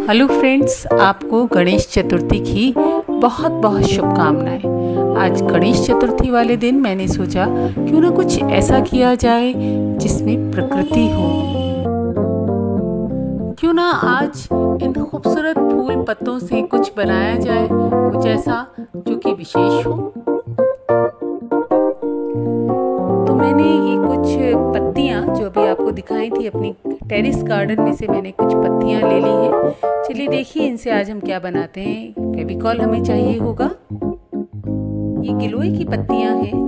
Hello friends, आपको गणेश चतुर्थी की बहुत बहुत शुभकामनाएं। आज गणेश चतुर्थी वाले दिन मैंने सोचा क्यों ना कुछ ऐसा किया जाए जिसमें प्रकृति हो। क्यों ना आज इन खूबसूरत फूल पत्तों से कुछ बनाया जाए, कुछ ऐसा जो कि विशेष हो। तो मैंने ये कुछ पत्तियाँ जो अभी आपको दिखाई थी अपनी टेरेस गार्डन में से मैंने कुछ पत्तियाँ ले ली हैं। चलिए देखिए इनसे आज हम क्या बनाते हैं। फेविकॉल हमें चाहिए होगा। ये गिलोय की पत्तियाँ हैं।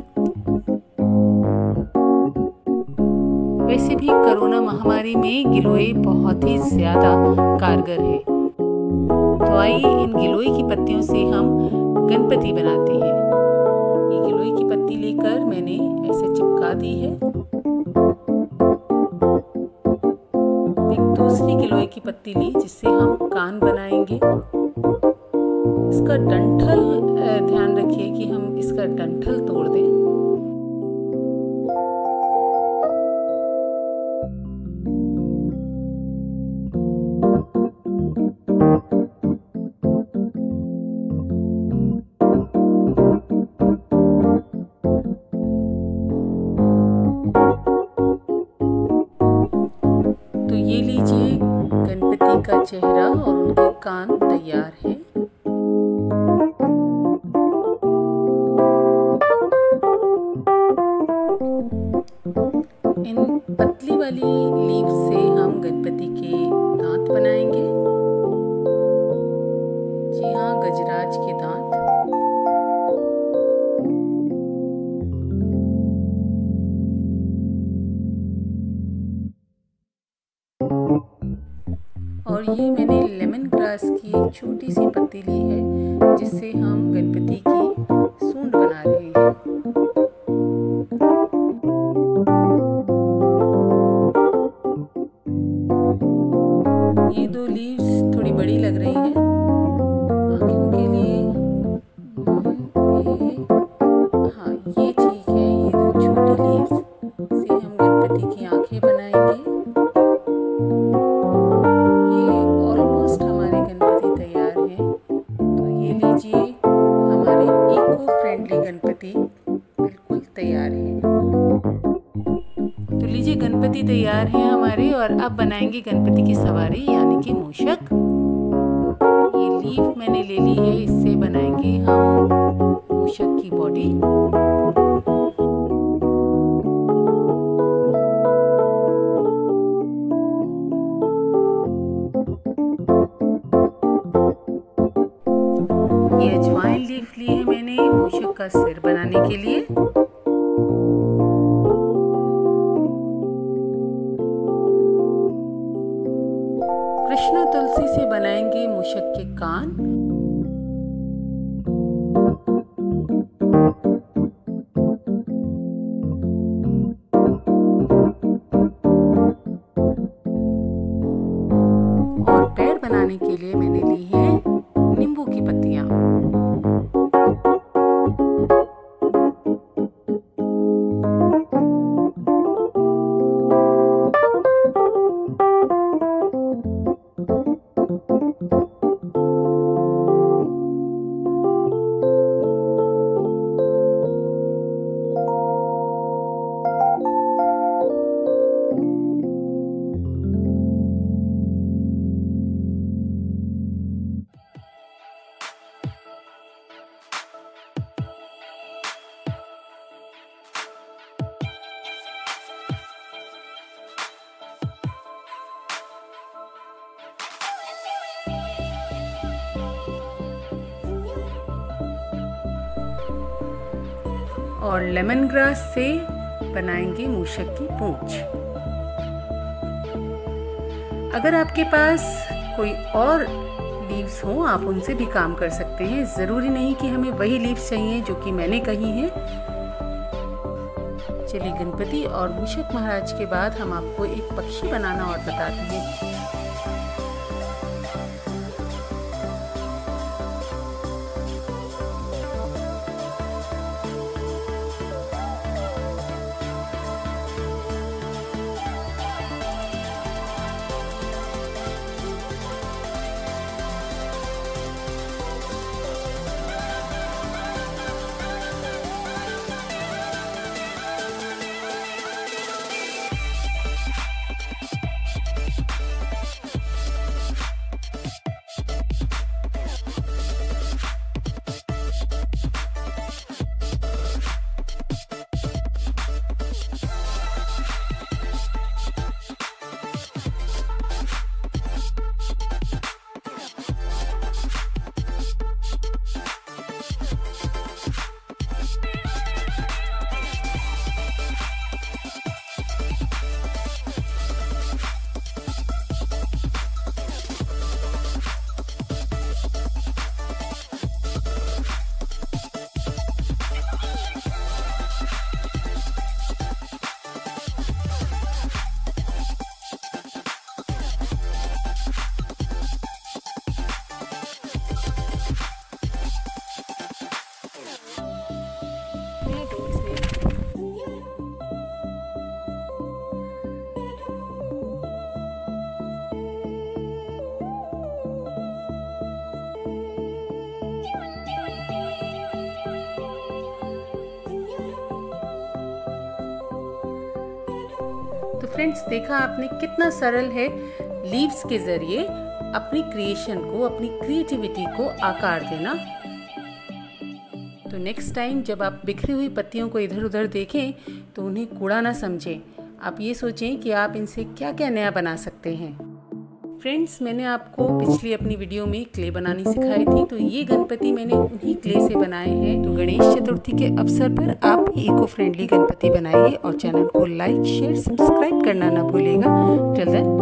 वैसे भी कोरोना महामारी में गिलोय बहुत ही ज़्यादा कारगर है। तो आइए इन गिलोय की पत्तियों से हम गणपति बनाते हैं। ये गिलोय की पत्ती लेकर मैंने ऐसे चिपका दी है। दूसरी गिलोय की पत्ती ली जिससे हम कान बनाएंगे। इसका डंठल ध्यान रखिए कि हम इसका डंठल तोड़ दें। तो ये लीजिए, गणपति का चेहरा और उनके कान तैयार हैं। इन पतली वाली लीफ से हम गणपति के दांत बनाएंगे। जी हाँ, गजराज के दांत। और ये मैंने लेमन ग्रास की एक छोटी सी पत्ती ली है जिससे हम गणपति की सूंड बना रहे हैं। ये दो लीव्स थोड़ी बड़ी लग रही हैं आँखों के लिए। हाँ, ये ठीक है। ये दो छोटी लीव्स से हम गणपति की आँखें बनाएंगे। गणपति बिल्कुल तैयार है। तो लीजिए, गणपति तैयार है हमारे। और अब बनाएंगे गणपति की सवारी यानी कि मूषक। ये लीफ मैंने ले ली है, इससे बनाएंगे हम मूषक की बॉडी। ये अजवाइन लीफ ली है मैंने मूषक का सिर बनाने के लिए। कृष्णा तुलसी से बनाएंगे मूषक के कान। और पैर बनाने के लिए मैंने ली है नींबू की पत्तियां। और लेमन ग्रास से बनाएंगे मूषक की पूंछ। अगर आपके पास कोई और लीव्स हो, आप उनसे भी काम कर सकते हैं। ज़रूरी नहीं कि हमें वही लीव्स चाहिए जो कि मैंने कही हैं। चलिए, गणपति और मूषक महाराज के बाद हम आपको एक पक्षी बनाना और बताते हैं। तो फ्रेंड्स, देखा आपने कितना सरल है लीव्स के ज़रिए अपनी क्रिएशन को, अपनी क्रिएटिविटी को आकार देना। तो नेक्स्ट टाइम जब आप बिखरी हुई पत्तियों को इधर उधर देखें तो उन्हें कूड़ा ना समझें। आप ये सोचें कि आप इनसे क्या क्या नया बना सकते हैं। फ्रेंड्स, मैंने आपको पिछली अपनी वीडियो में क्ले बनानी सिखाई थी, तो ये गणपति मैंने उन्हीं क्ले से बनाए हैं। तो गणेश चतुर्थी के अवसर पर आप इको फ्रेंडली गणपति बनाइए और चैनल को लाइक, शेयर, सब्सक्राइब करना ना भूलिएगा। Till then